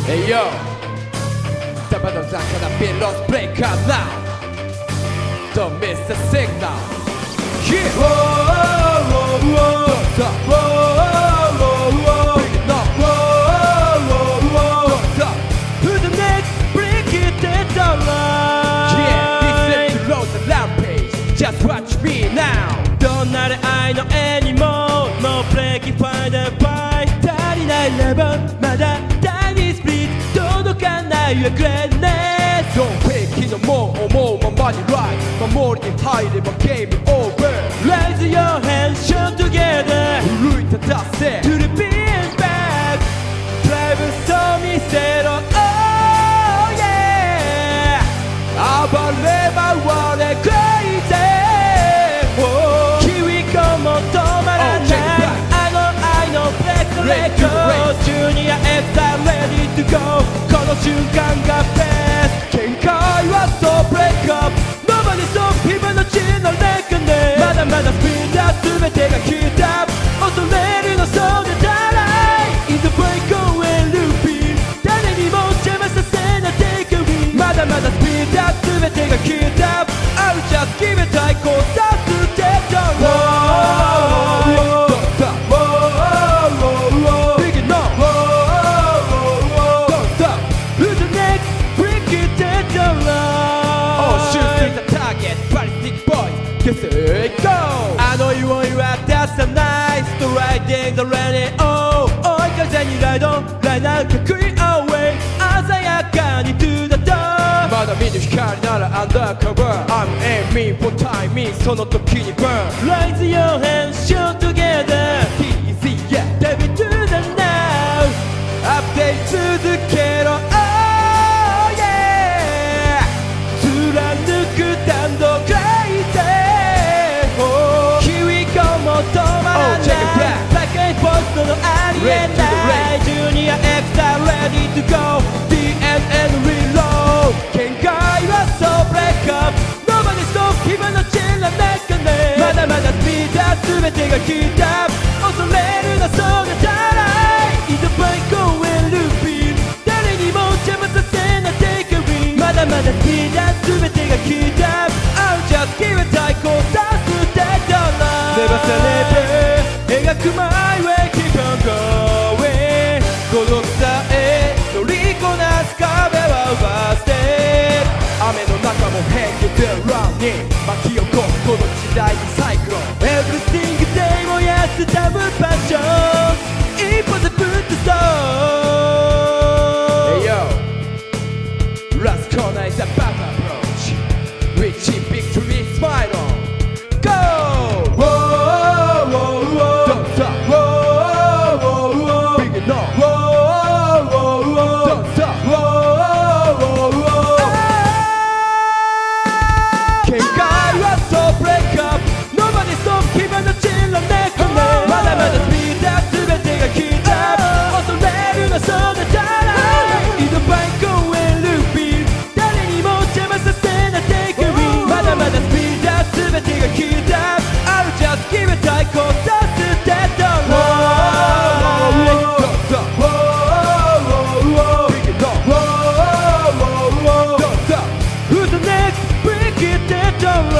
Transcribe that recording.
Hey yo, tapando gonna be lost, break up now. Don't miss the signal. Yeah. Whoa, whoa, whoa. Don't stop. Whoa, whoa, whoa. Bring it up. Whoa, whoa, whoa. Don't stop. To the next, break it down. Yeah, this is the Rose and Rampage. Just watch me now. Don't not I know anymore. No breaking finder by 足りないレベルまだタイニースプリット届かないよグレーネス Don't fake it もう思うままに Right 守りに入ればゲーム Over Raise your hands, show together 奮い立たせ To the beat back プライブスを見せろ Oh yeah 暴れ回れ Crazy キウイコも止まらない I know break the record Junior X are ready to go この瞬間がベスト限界はそう break up Nobody stop 今の血のレコネまだまだスピードアップ全てがヒートアップ恐れるのそうでたらい In the break going looping 誰にも邪魔させない Take a win まだまだスピードアップ全てがヒートアップ I'll just give it a go Start to take the road Don't stop Big it up Don't stop Who's the next? Break it down Oh shoot the target Ballistic boys Guess it go あの色々は出さないストライディング the rainy oh 追い風にライドライナーかっこいい away 鮮やかに to the door まだ見ぬ光なら undercover I'm aiming for timing その時に burn Raise your hands show together Easy yeah Baby to the now アップデート続けろ Oh yeah 貫く弾道 crazy oh キウイコも止まらない Oh, check it back 高いポストのありえない Junior X are ready to go DNN reload 限界はそう break up Nobody stop 今のチェラなかねまだまだスピードアップ全てがヒートアップ恐れるなそうが足らない In the break going looping 誰にも邪魔させない Take a win まだまだスピードアップ全てがヒートアップ I'll just give it a go Start to take the line 目指されて描く my way Keep on going 孤独さえ乗りこなす壁は奪わせて雨の中も変化でランに巻き起こすこの時代にサイクロン Everything day 燃やすダブルパッション一歩でぶっ飛そう Hey yo Last corner is a bad approach Reaching victory smile on Go Whoa, whoa, whoa. Don't stop Whoa, whoa, whoa. Bring it on Whoa, whoa, whoa. Don't stop Whoa, whoa, whoa. 限界はそう break up Nobody stop 今のチェラネコネまだまだスピードアップ全てがヒートアップ恐れるなそうだたらい In the bike going looping 誰にも邪魔させない Take a win まだまだスピードアップ全てがヒートアップ I'll just give it a go Start to take the line Don't stop Bring it on Don't stop Who's the next? Break it down